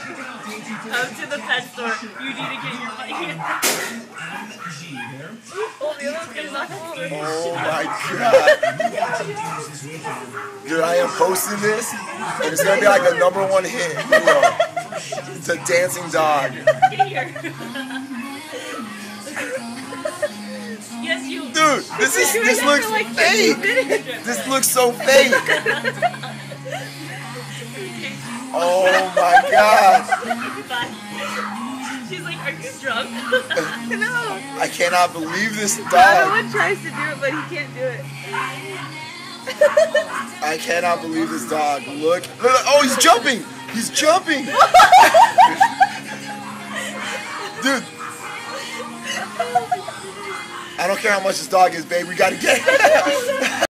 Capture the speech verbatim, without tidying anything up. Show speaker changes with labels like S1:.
S1: Come to the pet store. You need to get your money. Oh, the other guy's not home.
S2: Oh my god. Dude, I am posting this, and it's gonna be like a number one hit video. It's a dancing dog.
S1: Get here. Yes, you.
S2: Dude, this is this looks
S1: like
S2: fake. This looks so fake. Oh my god.
S1: She's like, are you drunk? No.
S2: I cannot believe this
S1: The other
S2: dog.
S1: one tries to do it, but he can't do it.
S2: I cannot believe this dog. Look. Look. Oh, he's jumping. He's jumping. Dude. I don't care how much this dog is, babe. We gotta get it.